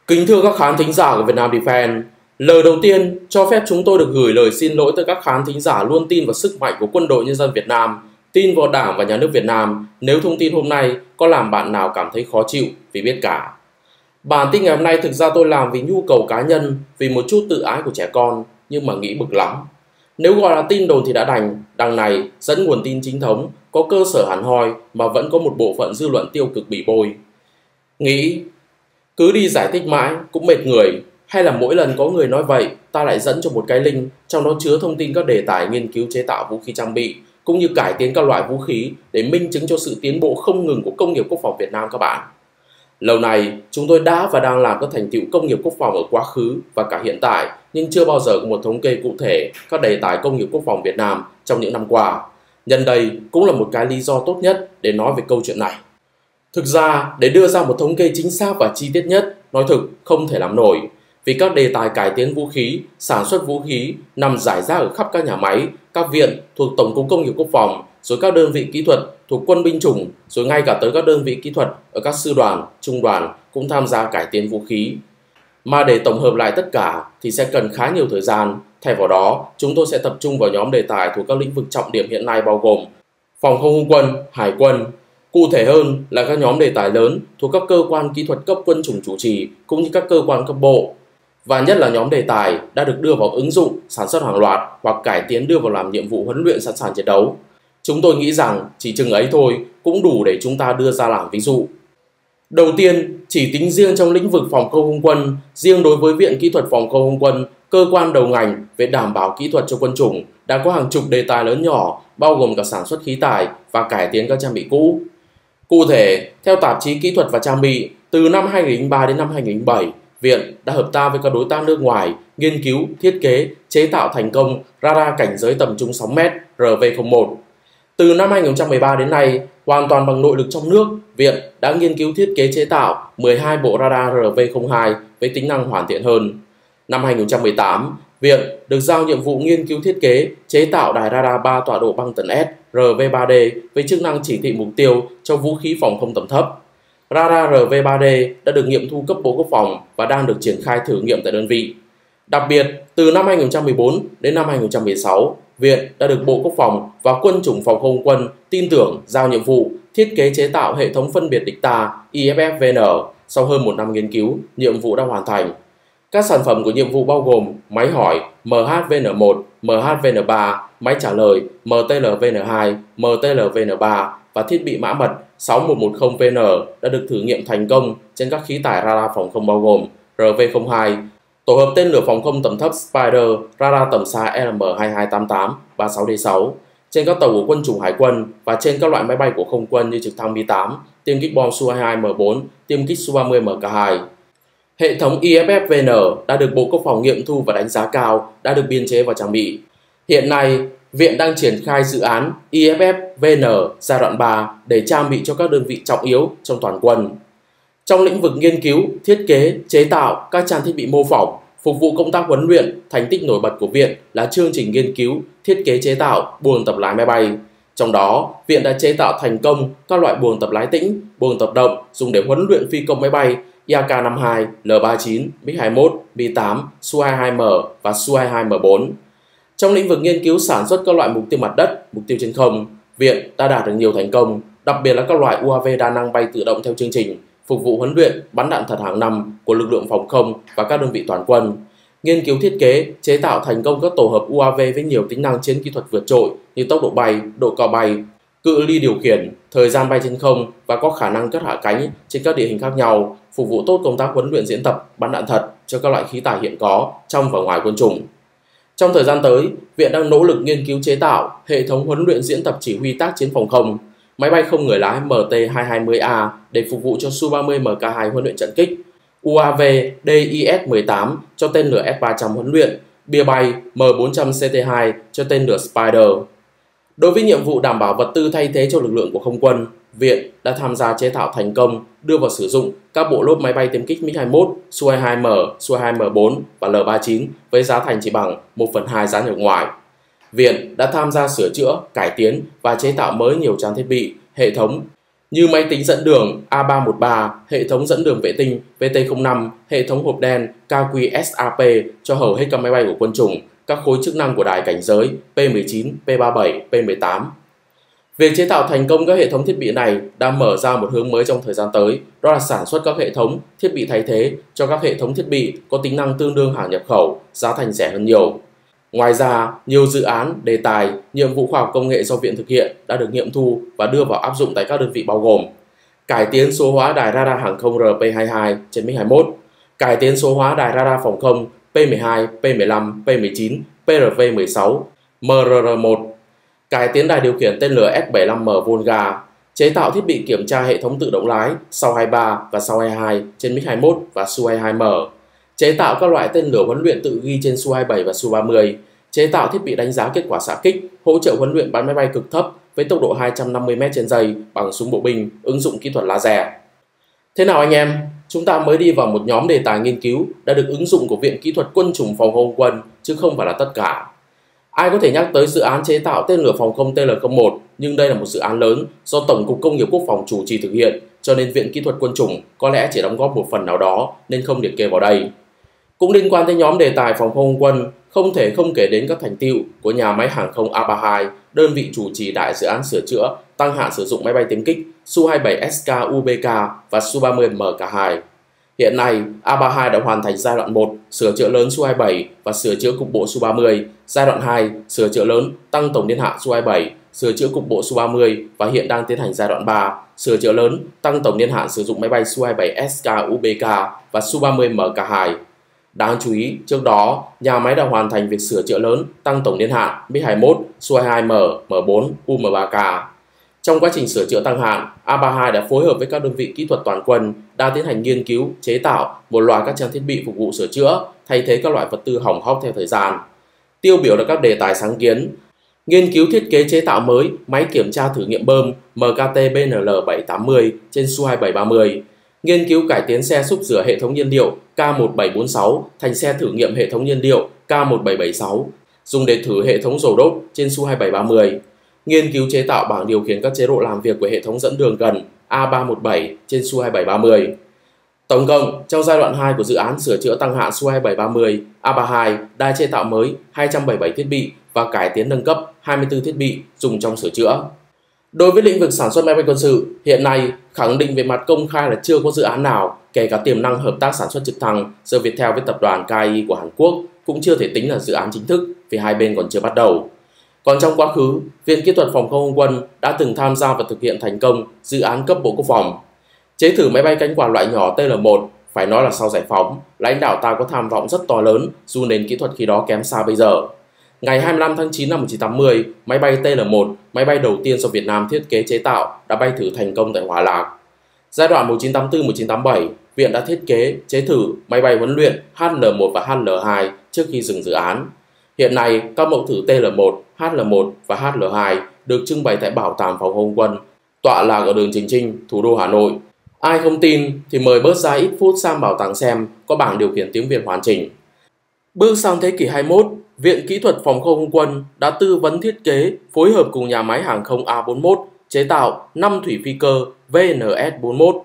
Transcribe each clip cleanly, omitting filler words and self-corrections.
Kính thưa các khán thính giả của Việt Nam Defense, lời đầu tiên cho phép chúng tôi được gửi lời xin lỗi tới các khán thính giả luôn tin vào sức mạnh của Quân đội Nhân dân Việt Nam, tin vào Đảng và Nhà nước Việt Nam nếu thông tin hôm nay có làm bạn nào cảm thấy khó chịu vì biết cả. Bản tin ngày hôm nay thực ra tôi làm vì nhu cầu cá nhân, vì một chút tự ái của trẻ con, nhưng mà nghĩ bực lắm. Nếu gọi là tin đồn thì đã đành, đằng này dẫn nguồn tin chính thống, có cơ sở hẳn hoi mà vẫn có một bộ phận dư luận tiêu cực bỉ bôi. Nghĩ cứ đi giải thích mãi cũng mệt người, hay là mỗi lần có người nói vậy ta lại dẫn cho một cái link trong đó chứa thông tin các đề tài nghiên cứu chế tạo vũ khí trang bị cũng như cải tiến các loại vũ khí để minh chứng cho sự tiến bộ không ngừng của công nghiệp quốc phòng Việt Nam các bạn. Lâu nay chúng tôi đã và đang làm các thành tựu công nghiệp quốc phòng ở quá khứ và cả hiện tại, nhưng chưa bao giờ có một thống kê cụ thể các đề tài công nghiệp quốc phòng Việt Nam trong những năm qua. Nhân đây cũng là một cái lý do tốt nhất để nói về câu chuyện này. Thực ra, để đưa ra một thống kê chính xác và chi tiết nhất, nói thực không thể làm nổi, vì các đề tài cải tiến vũ khí, sản xuất vũ khí nằm rải rác ở khắp các nhà máy, các viện thuộc Tổng cục Công nghiệp Quốc phòng, rồi các đơn vị kỹ thuật thuộc Quân binh chủng, rồi ngay cả tới các đơn vị kỹ thuật ở các sư đoàn, trung đoàn cũng tham gia cải tiến vũ khí. Mà để tổng hợp lại tất cả thì sẽ cần khá nhiều thời gian, thay vào đó chúng tôi sẽ tập trung vào nhóm đề tài thuộc các lĩnh vực trọng điểm hiện nay bao gồm Phòng không không quân, Hải quân. Cụ thể hơn là các nhóm đề tài lớn thuộc các cơ quan kỹ thuật cấp quân chủng chủ trì cũng như các cơ quan cấp bộ. Và nhất là nhóm đề tài đã được đưa vào ứng dụng, sản xuất hàng loạt hoặc cải tiến đưa vào làm nhiệm vụ huấn luyện sẵn sàng chiến đấu. Chúng tôi nghĩ rằng chỉ chừng ấy thôi cũng đủ để chúng ta đưa ra làm ví dụ. Đầu tiên, chỉ tính riêng trong lĩnh vực phòng không không quân, riêng đối với Viện Kỹ thuật Phòng không không quân, cơ quan đầu ngành về đảm bảo kỹ thuật cho quân chủng, đã có hàng chục đề tài lớn nhỏ, bao gồm cả sản xuất khí tài và cải tiến các trang bị cũ. Cụ thể, theo tạp chí Kỹ thuật và Trang bị, từ năm 2003 đến năm 2007, Viện đã hợp tác với các đối tác nước ngoài nghiên cứu, thiết kế, chế tạo thành công radar cảnh giới tầm trung 6m RV01. Từ năm 2013 đến nay, hoàn toàn bằng nội lực trong nước, Viện đã nghiên cứu thiết kế chế tạo 12 bộ radar RV02 với tính năng hoàn thiện hơn. Năm 2018, Viện được giao nhiệm vụ nghiên cứu thiết kế, chế tạo đài radar 3 tọa độ băng tần S RV3D với chức năng chỉ thị mục tiêu cho vũ khí phòng không tầm thấp. Radar RV3D đã được nghiệm thu cấp Bộ Quốc phòng và đang được triển khai thử nghiệm tại đơn vị. Đặc biệt, từ năm 2014 đến năm 2016, Viện đã được Bộ Quốc phòng và Quân chủng Phòng không quân tin tưởng giao nhiệm vụ thiết kế chế tạo hệ thống phân biệt địch ta IFF-VN. Sau hơn một năm nghiên cứu, nhiệm vụ đã hoàn thành. Các sản phẩm của nhiệm vụ bao gồm máy hỏi MHVN1, MHVN3, máy trả lời MTLVN2, MTLVN3 và thiết bị mã mật 6110VN đã được thử nghiệm thành công trên các khí tải radar phòng không bao gồm RV02, tổ hợp tên lửa phòng không tầm thấp Spider, radar tầm xa LM2288, 36D6, trên các tàu của quân chủng Hải quân và trên các loại máy bay của không quân như trực thăng Mi-8, tiêm kích bom Su-22M4, tiêm kích Su-30 Mk2. Hệ thống IFF-VN đã được Bộ Quốc phòng nghiệm thu và đánh giá cao, đã được biên chế và trang bị. Hiện nay, Viện đang triển khai dự án IFF-VN giai đoạn 3 để trang bị cho các đơn vị trọng yếu trong toàn quân. Trong lĩnh vực nghiên cứu, thiết kế, chế tạo các trang thiết bị mô phỏng, phục vụ công tác huấn luyện, thành tích nổi bật của Viện là chương trình nghiên cứu, thiết kế chế tạo buồng tập lái máy bay. Trong đó, Viện đã chế tạo thành công các loại buồng tập lái tĩnh, buồng tập động dùng để huấn luyện phi công máy bay IAK-52, L-39, MiG-21, Mi-8, Su-22M và Su-22M4. Trong lĩnh vực nghiên cứu sản xuất các loại mục tiêu mặt đất, mục tiêu trên không, Viện đã đạt được nhiều thành công, đặc biệt là các loại UAV đa năng bay tự động theo chương trình, phục vụ huấn luyện bắn đạn thật hàng năm của lực lượng phòng không và các đơn vị toàn quân. Nghiên cứu thiết kế, chế tạo thành công các tổ hợp UAV với nhiều tính năng chiến kỹ thuật vượt trội như tốc độ bay, độ cao bay, cự ly điều khiển, thời gian bay trên không và có khả năng cất hạ cánh trên các địa hình khác nhau, phục vụ tốt công tác huấn luyện diễn tập bắn đạn thật cho các loại khí tài hiện có trong và ngoài quân chủng. Trong thời gian tới, Viện đang nỗ lực nghiên cứu chế tạo hệ thống huấn luyện diễn tập chỉ huy tác chiến phòng không, máy bay không người lái MT-220A để phục vụ cho Su-30 Mk2 huấn luyện trận kích, UAV DIS-18 cho tên lửa S-300 huấn luyện, bia bay M400CT2 cho tên lửa Spider. Đối với nhiệm vụ đảm bảo vật tư thay thế cho lực lượng của không quân, Viện đã tham gia chế tạo thành công, đưa vào sử dụng các bộ lốp máy bay tiêm kích MiG-21, Su-22M, Su-22M4 và L-39 với giá thành chỉ bằng 1/2 giá nhập ngoại. Viện đã tham gia sửa chữa, cải tiến và chế tạo mới nhiều trang thiết bị, hệ thống như máy tính dẫn đường A313, hệ thống dẫn đường vệ tinh VT-05, hệ thống hộp đen KQSAP cho hầu hết các máy bay của quân chủng, các khối chức năng của đài cảnh giới P-19, P-37, P-18. Việc chế tạo thành công các hệ thống thiết bị này đã mở ra một hướng mới trong thời gian tới, đó là sản xuất các hệ thống, thiết bị thay thế cho các hệ thống thiết bị có tính năng tương đương hàng nhập khẩu, giá thành rẻ hơn nhiều. Ngoài ra, nhiều dự án, đề tài, nhiệm vụ khoa học công nghệ do Viện thực hiện đã được nghiệm thu và đưa vào áp dụng tại các đơn vị bao gồm cải tiến số hóa đài radar hàng không RP-22 trên MiG-21, cải tiến số hóa đài radar phòng không P-12, P-15, P-19, PRV-16, MRR-1, cải tiến đài điều khiển tên lửa S-75M Volga, chế tạo thiết bị kiểm tra hệ thống tự động lái Su-23 và Su-22 trên MiG-21 và Su-22M, chế tạo các loại tên lửa huấn luyện tự ghi trên Su-27 và Su-30, chế tạo thiết bị đánh giá kết quả xạ kích, hỗ trợ huấn luyện bắn máy bay cực thấp với tốc độ 250 m/giây bằng súng bộ binh, ứng dụng kỹ thuật laser. Thế nào anh em? Chúng ta mới đi vào một nhóm đề tài nghiên cứu đã được ứng dụng của Viện Kỹ thuật Quân chủng Phòng không Quân, chứ không phải là tất cả. Ai có thể nhắc tới dự án chế tạo tên lửa phòng không TL-01, nhưng đây là một dự án lớn do Tổng cục Công nghiệp Quốc phòng chủ trì thực hiện, cho nên Viện Kỹ thuật Quân chủng có lẽ chỉ đóng góp một phần nào đó nên không liệt kê vào đây. Cũng liên quan tới nhóm đề tài phòng không quân, không thể không kể đến các thành tựu của nhà máy hàng không A32, đơn vị chủ trì đại dự án sửa chữa, tăng hạn sử dụng máy bay tiêm kích Su-27SK UBK và Su-30 MK2. Hiện nay, A32 đã hoàn thành giai đoạn 1, sửa chữa lớn Su-27 và sửa chữa cục bộ Su-30, giai đoạn 2, sửa chữa lớn, tăng tổng niên hạn Su-27, sửa chữa cục bộ Su-30 và hiện đang tiến hành giai đoạn 3, sửa chữa lớn, tăng tổng niên hạn sử dụng máy bay Su-27SK UBK và Su-30 MK2. Đáng chú ý, trước đó, nhà máy đã hoàn thành việc sửa chữa lớn, tăng tổng niên hạn MiG-21, Su-22M, M4, UM3K. Trong quá trình sửa chữa tăng hạn, A32 đã phối hợp với các đơn vị kỹ thuật toàn quân đã tiến hành nghiên cứu, chế tạo một loạt các trang thiết bị phục vụ sửa chữa, thay thế các loại vật tư hỏng hóc theo thời gian. Tiêu biểu là các đề tài sáng kiến: nghiên cứu thiết kế chế tạo mới máy kiểm tra thử nghiệm bơm MKT-BNL-780 trên Su-2730, nghiên cứu cải tiến xe xúc rửa hệ thống nhiên liệu K1746 thành xe thử nghiệm hệ thống nhiên liệu K1776, dùng để thử hệ thống dầu đốt trên Su-2730, nghiên cứu chế tạo bảng điều khiển các chế độ làm việc của hệ thống dẫn đường gần A317 trên Su-2730. Tổng cộng, trong giai đoạn 2 của dự án sửa chữa tăng hạn Su-2730, A32 đã chế tạo mới 277 thiết bị và cải tiến nâng cấp 24 thiết bị dùng trong sửa chữa. Đối với lĩnh vực sản xuất máy bay quân sự, hiện nay khẳng định về mặt công khai là chưa có dự án nào, kể cả tiềm năng hợp tác sản xuất trực thăng giữa Viettel với tập đoàn KAI của Hàn Quốc cũng chưa thể tính là dự án chính thức vì hai bên còn chưa bắt đầu. Còn trong quá khứ, Viện Kỹ thuật Phòng không quân đã từng tham gia và thực hiện thành công dự án cấp Bộ Quốc phòng. Chế thử máy bay cánh quạt loại nhỏ TL-1, phải nói là sau giải phóng, lãnh đạo ta có tham vọng rất to lớn dù nền kỹ thuật khi đó kém xa bây giờ. Ngày 25 tháng 9 năm 1980, máy bay TL-1, máy bay đầu tiên do Việt Nam thiết kế chế tạo, đã bay thử thành công tại Hòa Lạc. Giai đoạn 1984-1987, Viện đã thiết kế, chế thử máy bay huấn luyện HL-1 và HL-2 trước khi dừng dự án. Hiện nay, các mẫu thử TL-1, HL-1 và HL-2 được trưng bày tại Bảo tàng Phòng không quân, tọa lạc ở đường Trường Chinh, thủ đô Hà Nội. Ai không tin thì mời bớt ra ít phút sang bảo tàng xem, có bảng điều khiển tiếng Việt hoàn chỉnh. Bước sang thế kỷ 21, Viện Kỹ thuật Phòng không quân đã tư vấn thiết kế, phối hợp cùng nhà máy hàng không A41 chế tạo 5 thủy phi cơ VNS-41.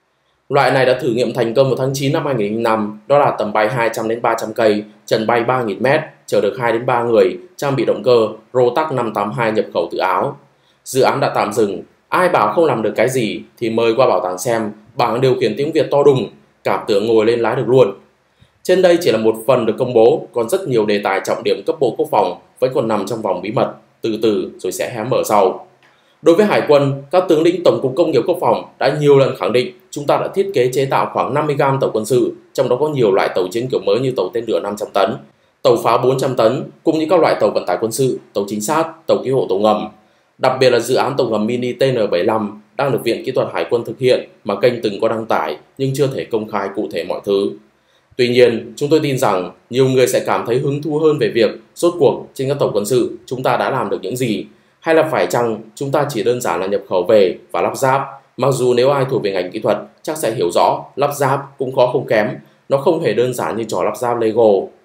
Loại này đã thử nghiệm thành công vào tháng 9 năm 2005, đó là tầm bay 200 đến 300 cây, trần bay 3.000 m, chở được 2 đến 3 người, trang bị động cơ Rotax 582 nhập khẩu từ Áo. Dự án đã tạm dừng, ai bảo không làm được cái gì thì mời qua bảo tàng xem, bảng điều khiển tiếng Việt to đùng, cảm tưởng ngồi lên lái được luôn. Trên đây chỉ là một phần được công bố, còn rất nhiều đề tài trọng điểm cấp Bộ Quốc phòng vẫn còn nằm trong vòng bí mật, từ từ rồi sẽ hé mở sau. Đối với Hải quân, các tướng lĩnh Tổng cục Công nghiệp Quốc phòng đã nhiều lần khẳng định chúng ta đã thiết kế chế tạo khoảng 50 gram tàu quân sự, trong đó có nhiều loại tàu chiến kiểu mới như tàu tên lửa 500 tấn, tàu pháo 400 tấn, cũng như các loại tàu vận tải quân sự, tàu trinh sát, tàu cứu hộ tàu ngầm. Đặc biệt là dự án tàu ngầm mini TN-75 đang được Viện Kỹ thuật Hải quân thực hiện mà kênh từng có đăng tải nhưng chưa thể công khai cụ thể mọi thứ. Tuy nhiên, chúng tôi tin rằng nhiều người sẽ cảm thấy hứng thú hơn về việc rốt cuộc trên các tàu quân sự chúng ta đã làm được những gì, hay là phải chăng chúng ta chỉ đơn giản là nhập khẩu về và lắp ráp. Mặc dù nếu ai thuộc về ngành kỹ thuật chắc sẽ hiểu rõ lắp ráp cũng khó không kém, nó không hề đơn giản như trò lắp ráp Lego.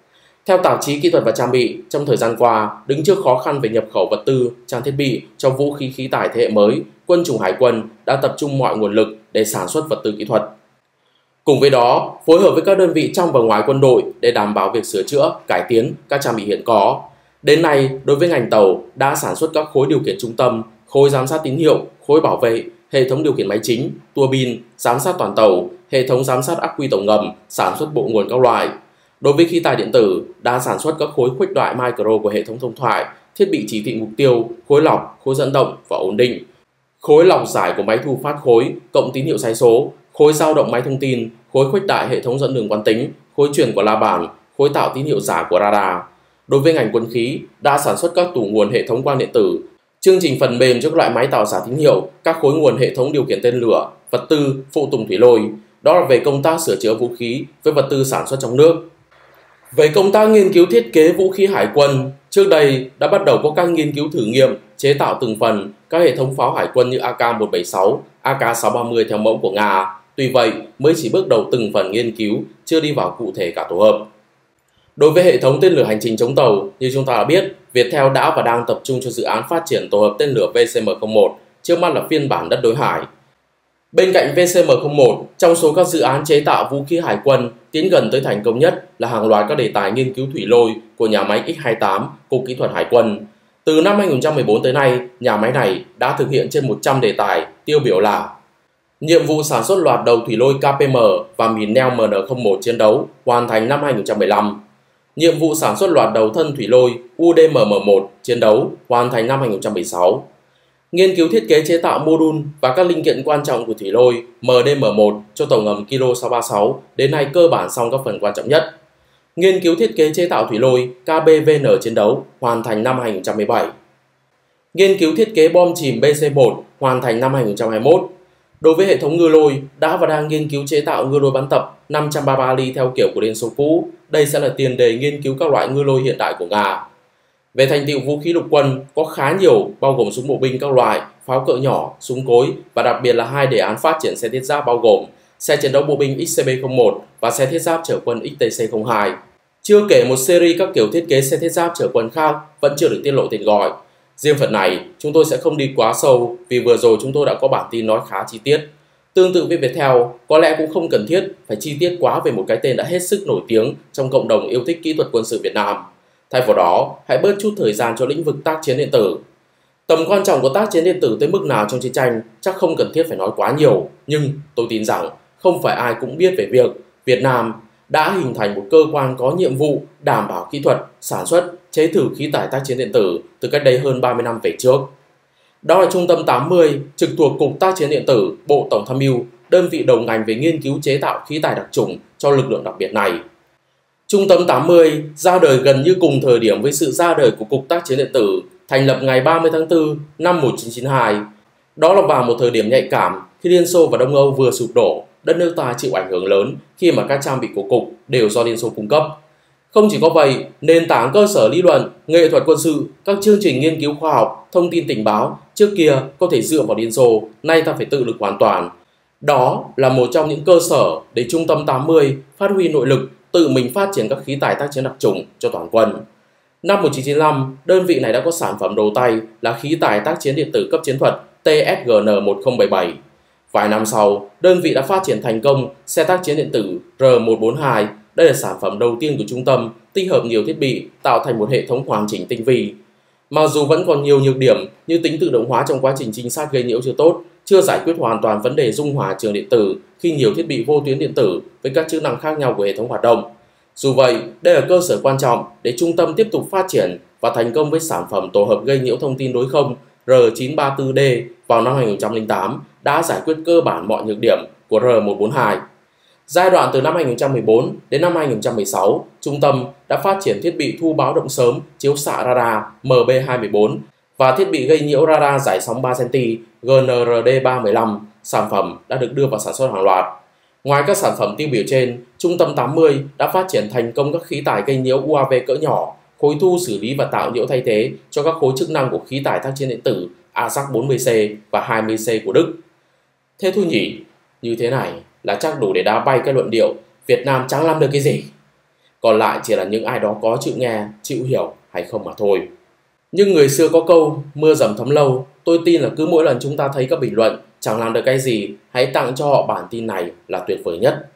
Theo tạp chí Kỹ thuật và Trang bị, trong thời gian qua, đứng trước khó khăn về nhập khẩu vật tư, trang thiết bị cho vũ khí khí tài thế hệ mới, Quân chủng Hải quân đã tập trung mọi nguồn lực để sản xuất vật tư kỹ thuật. Cùng với đó, phối hợp với các đơn vị trong và ngoài quân đội để đảm bảo việc sửa chữa, cải tiến các trang bị hiện có. Đến nay, đối với ngành tàu đã sản xuất các khối điều khiển trung tâm, khối giám sát tín hiệu, khối bảo vệ, hệ thống điều khiển máy chính, tua bin, giám sát toàn tàu, hệ thống giám sát ắc quy tàu ngầm, sản xuất bộ nguồn các loại. Đối với khí tài điện tử, đã sản xuất các khối khuếch đại micro của hệ thống thông thoại, thiết bị chỉ thị mục tiêu, khối lọc, khối dẫn động và ổn định, khối lọc giải của máy thu phát khối, cộng tín hiệu sai số, khối dao động máy thông tin, khối khuếch đại hệ thống dẫn đường quán tính, khối truyền của la bàn, khối tạo tín hiệu giả của radar. Đối với ngành quân khí, đã sản xuất các tủ nguồn hệ thống quang điện tử, chương trình phần mềm cho các loại máy tạo giả tín hiệu, các khối nguồn hệ thống điều khiển tên lửa, vật tư, phụ tùng thủy lôi. Đó là về công tác sửa chữa vũ khí với vật tư sản xuất trong nước. Về công tác nghiên cứu thiết kế vũ khí hải quân, trước đây đã bắt đầu có các nghiên cứu thử nghiệm chế tạo từng phần các hệ thống pháo hải quân như AK-176, AK-630 theo mẫu của Nga. Tuy vậy, mới chỉ bước đầu từng phần nghiên cứu, chưa đi vào cụ thể cả tổ hợp. Đối với hệ thống tên lửa hành trình chống tàu, như chúng ta đã biết, Viettel đã và đang tập trung cho dự án phát triển tổ hợp tên lửa VCM-01, trước mắt là phiên bản đất đối hải. Bên cạnh VCM-01, trong số các dự án chế tạo vũ khí hải quân tiến gần tới thành công nhất là hàng loạt các đề tài nghiên cứu thủy lôi của nhà máy X-28, Cục Kỹ thuật Hải quân. Từ năm 2014 tới nay, nhà máy này đã thực hiện trên 100 đề tài, tiêu biểu là nhiệm vụ sản xuất loạt đầu thủy lôi KPM và mìn neo MN01 chiến đấu, hoàn thành năm 2015. Nhiệm vụ sản xuất loạt đầu thân thủy lôi UDMM1 chiến đấu, hoàn thành năm 2016. Nghiên cứu thiết kế chế tạo mô đun và các linh kiện quan trọng của thủy lôi MDM1 cho tàu ngầm Kilo 636 đến nay cơ bản xong các phần quan trọng nhất. Nghiên cứu thiết kế chế tạo thủy lôi KBVN chiến đấu, hoàn thành năm 2017. Nghiên cứu thiết kế bom chìm BC1, hoàn thành năm 2021. Đối với hệ thống ngư lôi, đã và đang nghiên cứu chế tạo ngư lôi bắn tập 533 ly theo kiểu của Liên Xô cũ. Đây sẽ là tiền đề nghiên cứu các loại ngư lôi hiện đại của Nga. Về thành tựu vũ khí lục quân, có khá nhiều, bao gồm súng bộ binh các loại, pháo cỡ nhỏ, súng cối và đặc biệt là 2 đề án phát triển xe thiết giáp bao gồm xe chiến đấu bộ binh XCB-01 và xe thiết giáp chở quân XTC-02. Chưa kể một series các kiểu thiết kế xe thiết giáp chở quân khác vẫn chưa được tiết lộ tên gọi. Riêng phần này, chúng tôi sẽ không đi quá sâu vì vừa rồi chúng tôi đã có bản tin nói khá chi tiết. Tương tự với Viettel, có lẽ cũng không cần thiết phải chi tiết quá về một cái tên đã hết sức nổi tiếng trong cộng đồng yêu thích kỹ thuật quân sự Việt Nam. Thay vào đó, hãy bớt chút thời gian cho lĩnh vực tác chiến điện tử. Tầm quan trọng của tác chiến điện tử tới mức nào trong chiến tranh chắc không cần thiết phải nói quá nhiều, nhưng tôi tin rằng không phải ai cũng biết về việc Việt Nam đã hình thành một cơ quan có nhiệm vụ đảm bảo kỹ thuật, sản xuất, chế thử khí tải tác chiến điện tử từ cách đây hơn 30 năm về trước. Đó là Trung tâm 80, trực thuộc Cục Tác chiến điện tử, Bộ Tổng tham mưu, đơn vị đầu ngành về nghiên cứu chế tạo khí tải đặc chủng cho lực lượng đặc biệt này. Trung tâm 80 ra đời gần như cùng thời điểm với sự ra đời của Cục Tác chiến điện tử, thành lập ngày 30 tháng 4 năm 1992. Đó là vào một thời điểm nhạy cảm khi Liên Xô và Đông Âu vừa sụp đổ, đất nước ta chịu ảnh hưởng lớn khi mà các trang bị của Cục đều do Liên Xô cung cấp. Không chỉ có vậy, nền tảng cơ sở lý luận, nghệ thuật quân sự, các chương trình nghiên cứu khoa học, thông tin tình báo trước kia có thể dựa vào Liên Xô, nay ta phải tự lực hoàn toàn. Đó là một trong những cơ sở để Trung tâm 80 phát huy nội lực, tự mình phát triển các khí tài tác chiến đặc chủng cho toàn quân. Năm 1995, đơn vị này đã có sản phẩm đầu tay là khí tài tác chiến điện tử cấp chiến thuật TSGN-1077. Vài năm sau, đơn vị đã phát triển thành công xe tác chiến điện tử R142. Đây là sản phẩm đầu tiên của trung tâm, tích hợp nhiều thiết bị, tạo thành một hệ thống hoàn chỉnh tinh vi. Mặc dù vẫn còn nhiều nhược điểm như tính tự động hóa trong quá trình trinh sát gây nhiễu chưa tốt, chưa giải quyết hoàn toàn vấn đề dung hòa trường điện tử khi nhiều thiết bị vô tuyến điện tử với các chức năng khác nhau của hệ thống hoạt động. Dù vậy, đây là cơ sở quan trọng để trung tâm tiếp tục phát triển và thành công với sản phẩm tổ hợp gây nhiễu thông tin đối không R934D vào năm 2008 đã giải quyết cơ bản mọi nhược điểm của R142. Giai đoạn từ năm 2014 đến năm 2016, trung tâm đã phát triển thiết bị thu báo động sớm chiếu xạ radar MB214 và thiết bị gây nhiễu radar giải sóng 3cm GNRD315. Sản phẩm đã được đưa vào sản xuất hàng loạt. Ngoài các sản phẩm tiêu biểu trên, Trung tâm 80 đã phát triển thành công các khí tải gây nhiễu UAV cỡ nhỏ, khối thu xử lý và tạo nhiễu thay thế cho các khối chức năng của khí tải tác chiến điện tử ASAC-40C và 20C của Đức. Thế thôi nhỉ, như thế này là chắc đủ để đá bay cái luận điệu Việt Nam chẳng làm được cái gì. còn lại chỉ là những ai đó có chịu nghe, chịu hiểu hay không mà thôi. Nhưng người xưa có câu mưa dầm thấm lâu, tôi tin là cứ mỗi lần chúng ta thấy các bình luận chẳng làm được cái gì, hãy tặng cho họ bản tin này là tuyệt vời nhất.